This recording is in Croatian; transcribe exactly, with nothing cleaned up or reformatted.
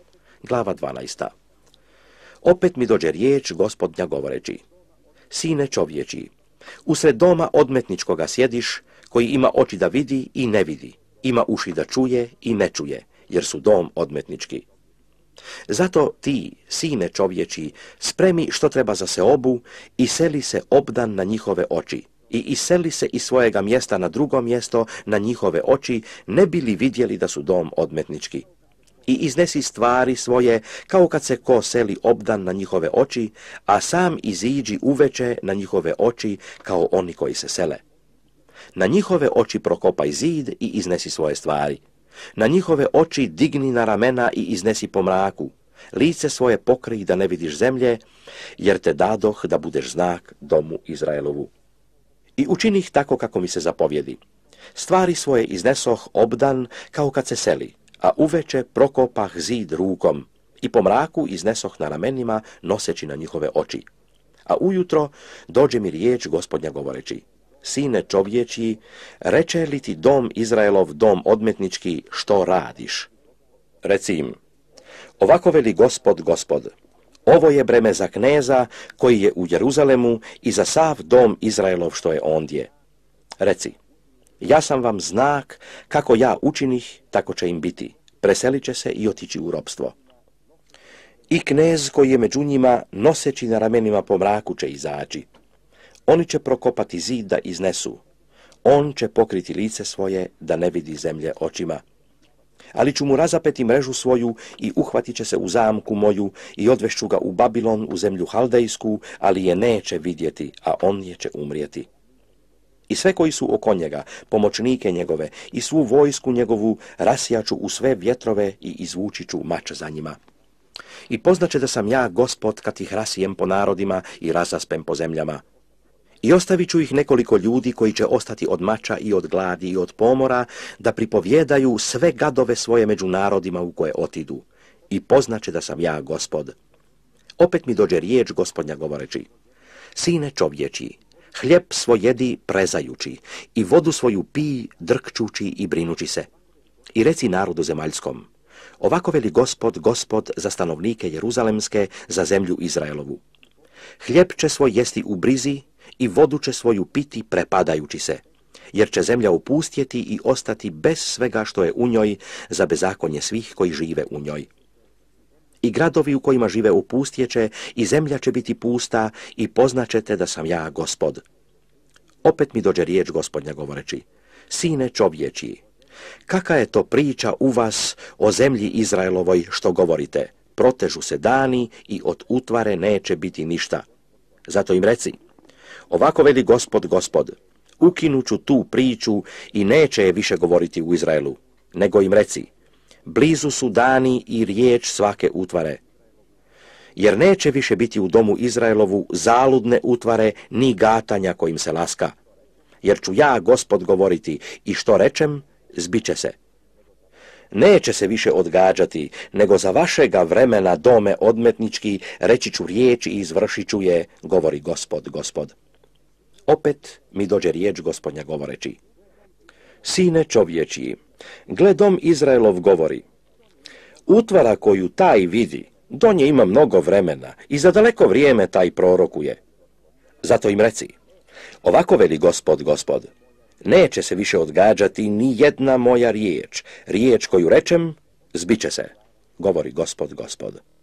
Glava dvanaesta. Opet mi dođe riječ Gospodnja govoreći: Sine čovječi, usred doma odmetničkoga sjediš, koji ima oči da vidi i ne vidi, ima uši da čuje i ne čuje, jer su dom odmetnički. Zato ti, sine čovječi, spremi što treba za seobu i seli se obdan na njihove oči, i iseli se iz svojega mjesta na drugo mjesto na njihove oči, ne bi li vidjeli da su dom odmetnički. I iznesi stvari svoje, kao kad se ko seli obdan na njihove oči, a sam iziđi uveče na njihove oči, kao oni koji se sele. Na njihove oči prokopaj zid i iznesi svoje stvari. Na njihove oči digni na ramena i iznesi po mraku. Lice svoje pokrij da ne vidiš zemlje, jer te dadoh da budeš znak domu Izraelovu. I učinih tako kako mi se zapovjedi. Stvari svoje iznesoh obdan kao kad se seli, a uveče prokopah zid rukom i po mraku iznesoh na ramenima noseći na njihove oči. A ujutro dođe mi riječ Gospodnja govoreći: Sine čovječi, reče li ti dom Izraelov, dom odmetnički, što radiš? Reci im: Ovako veli Gospod, Gospod, ovo je breme za kneza koji je u Jeruzalemu i za sav dom Izraelov što je ondje. Reci: Ja sam vam znak, kako ja učinih, tako će im biti. Preselit će se i otići u ropstvo. I knez koji je među njima, noseći na ramenima po mraku, će izaći. Oni će prokopati zid da iznesu. On će pokriti lice svoje da ne vidi zemlje očima. Ali ću mu razapeti mrežu svoju i uhvatit će se u zamku moju i odvešću ga u Babilon, u zemlju Haldejsku, ali je neće vidjeti, a on je će umrijeti. I sve koji su oko njega, pomoćnike njegove i svu vojsku njegovu, rasijaću u sve vjetrove i izvući ću mač za njima. I poznaće da sam ja Gospod kad ih rasijem po narodima i razaspem po zemljama. I ostavit ću ih nekoliko ljudi koji će ostati od mača i od gladi i od pomora, da pripovjedaju sve gadove svoje među narodima u koje otidu. I poznaće da sam ja Gospod. Opet mi dođe riječ Gospodnja govoreći: Sine čovječi, hljeb svoj jedi prezajući i vodu svoju pij drkčući i brinući se. I reci narodu zemaljskom: Ovako veli Gospod, Gospod za stanovnike Jeruzalemske, za zemlju Izraelovu. Hljeb će svoj jesti u brizi i vodu će svoju piti prepadajući se, jer će zemlja opustjeti i ostati bez svega što je u njoj, za bezakonje svih koji žive u njoj. I gradovi u kojima žive opustjeće i zemlja će biti pusta i poznaćete da sam ja Gospod. Opet mi dođe riječ Gospodnja govoreći: Sine čovječi, kaka je to priča u vas o zemlji Izraelovoj što govorite? Protežu se dani i od utvare neće biti ništa. Zato im reci: Ovako veli Gospod, Gospod, ukinuću tu priču i neće je više govoriti u Izraelu, nego im reci: Blizu su dani i riječ svake utvare. Jer neće više biti u domu Izraelovu zaludne utvare ni gatanja kojim se laska. Jer ću ja, Gospod, govoriti i što rečem, zbiće se. Neće se više odgađati, nego za vašega vremena dome odmetnički reći ću riječ i izvršit ću je, govori Gospod, Gospod. Opet mi dođe riječ Gospodnja govoreći: Sine čovječi, gle dom Izraelov govori: Utvara koju taj vidi, do nje ima mnogo vremena i za daleko vrijeme taj prorokuje. Zato im reci: Ovako veli Gospod, Gospod, neće se više odgađati ni jedna moja riječ, riječ koju rečem, zbiće se, govori Gospod, Gospod.